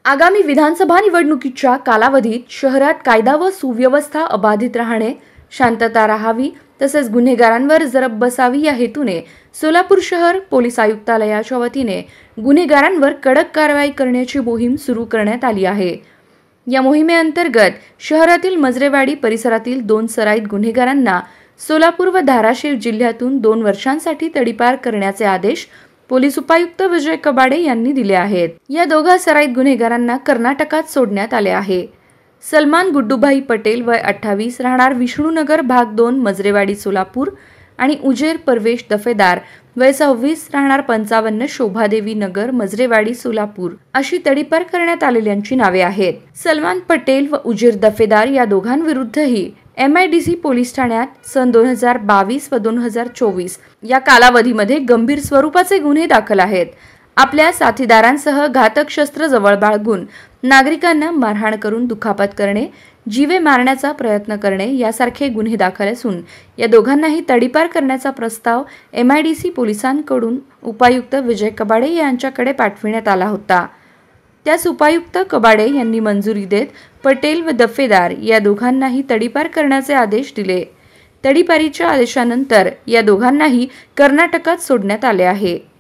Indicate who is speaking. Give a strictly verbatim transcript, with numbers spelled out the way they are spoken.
Speaker 1: आगामी विधानसभा निवडणुकीच्या कालावधीत शहरात कायदा व सुव्यवस्था अबाधित राहणे, शांतता राहावी तसेच गुन्हेगारांवर जरब बसावी या हेतूने सोलापूर शहर पोलीस आयुक्तालयाच्या वतीने गुन्हेगारांवर कडक कारवाई करण्याची मोहीम सुरू करण्यात आली आहे। या मोहिमेअंतर्गत शहरातील मजरेवाडी परिसरातील दोन सराईत गुन्हेगारांना सोलापूर व धाराशिव जिल्ह्यातून दोन वर्षांसाठी तडीपार करण्याचे आदेश पोलीस उपायुक्त विजय कबाडे यांनी दिले आहेत। या दोघा सराईत गुन्हेगारांना कर्नाटकात सोडण्यात आले आहे। सलमान गुड्डूभाई पटेल वय अठ्ठावीस राहणार विष्णुनगर भाग दोन मजरेवाडी सोलापूर आणि उजेर परवेश दफेदार वय सव्वीस राहणार पंचावन्न शोभादेवी नगर मजरेवाडी सोलापूर अशी तडीपार करण्यात आलेल्यांची नावे आहेत। सलमान पटेल व उजेर दफेदार या दोघांविरुद्धही M I D C police ठाण्यात सन दोन हजार बावीस व दोन हजार चोवीस या कालावधीमध्ये गंभीर स्वरूपाचे गुन्हे दाखल आहेत। आपल्या साथीदारांसह घातक शस्त्र जवळ बाळगून नागरिकांना मारहाण करून दुखापत करणे, जीवे मारण्याचा प्रयत्न करणे यासारखे गुन्हे दाखल असून या दोघांनाही तडीपार करण्याचा प्रस्ताव एम आय डी सी पोलिसांकडून उपायुक्त विजय कबाडे यांच्याकडे पाठविण्यात आला होता। त्यास उपायुक्त कबाडे यांनी मंजुरी देत पटेल व दफेदार या दोघांनाही तडीपार करण्याचे आदेश दिले। तडीपारीच्या आदेशानंतर या दोघांनाही कर्नाटकात सोडण्यात आले आहे।